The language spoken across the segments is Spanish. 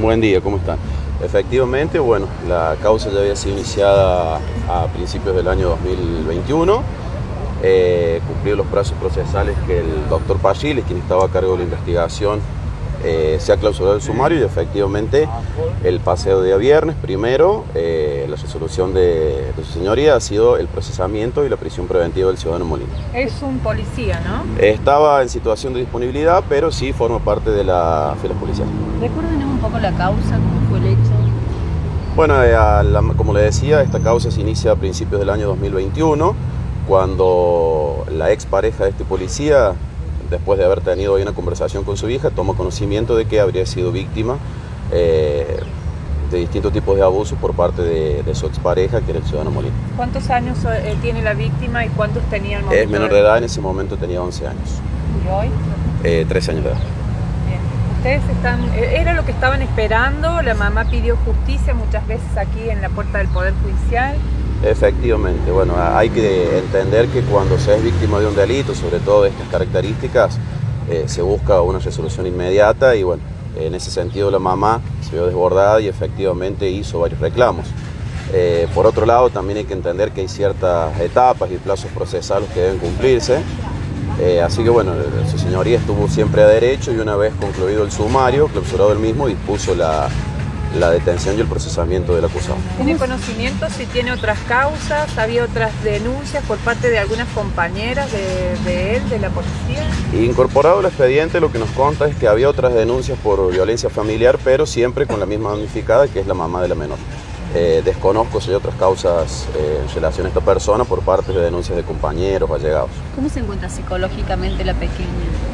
Buen día, ¿cómo están? Efectivamente, bueno, la causa ya había sido iniciada a principios del año 2021, cumplido los plazos procesales que el doctor Pagiles, quien estaba a cargo de la investigación, se ha clausurado el sumario y efectivamente el pasado día viernes, primero, la resolución de su señoría ha sido el procesamiento y la prisión preventiva del ciudadano Molina. Es un policía, ¿no? Estaba en situación de disponibilidad, pero sí forma parte de las filas policiales. Recuérdenos un poco la causa, cómo fue el hecho. Bueno, como le decía, esta causa se inicia a principios del año 2021, cuando la expareja de este policía, después de haber tenido hoy una conversación con su hija, toma conocimiento de que habría sido víctima de distintos tipos de abusos por parte de su expareja, que era el ciudadano Molina. ¿Cuántos años tiene la víctima y cuántos tenía el momento? Es menor de edad, en ese momento tenía 11 años. ¿Y hoy? 13 años de edad. Bien. Ustedes era lo que estaban esperando, la mamá pidió justicia muchas veces aquí en la puerta del Poder Judicial. Efectivamente, bueno, hay que entender que cuando se es víctima de un delito, sobre todo de estas características, se busca una resolución inmediata y bueno, en ese sentido la mamá se vio desbordada y efectivamente hizo varios reclamos. Por otro lado, también hay que entender que hay ciertas etapas y plazos procesales que deben cumplirse, así que bueno, su señoría estuvo siempre a derecho y una vez concluido el sumario, clausurado el mismo, dispuso la detención y el procesamiento del acusado. ¿Tiene conocimiento si tiene otras causas? ¿Había otras denuncias por parte de algunas compañeras de él, de la policía? Incorporado al expediente, lo que nos consta es que había otras denuncias por violencia familiar, pero siempre con la misma damnificada, que es la mamá de la menor. Desconozco si hay otras causas en relación a esta persona por parte de denuncias de compañeros o allegados. ¿Cómo se encuentra psicológicamente la pequeña?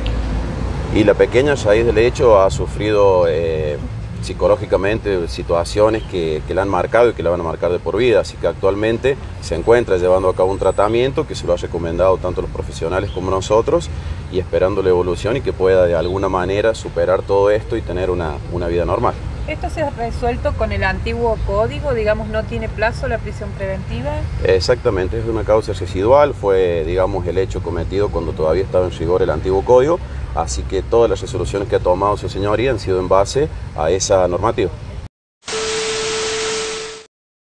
Y la pequeña, a raíz del hecho, ha sufrido psicológicamente situaciones que la han marcado y que la van a marcar de por vida, así que actualmente se encuentra llevando a cabo un tratamiento que se lo ha recomendado tanto los profesionales como nosotros y esperando la evolución y que pueda de alguna manera superar todo esto y tener una vida normal. ¿Esto se ha resuelto con el antiguo código? Digamos, ¿no tiene plazo la prisión preventiva? Exactamente, es una causa residual, fue, digamos, el hecho cometido cuando todavía estaba en rigor el antiguo código, así que todas las resoluciones que ha tomado su señoría han sido en base a esa normativa.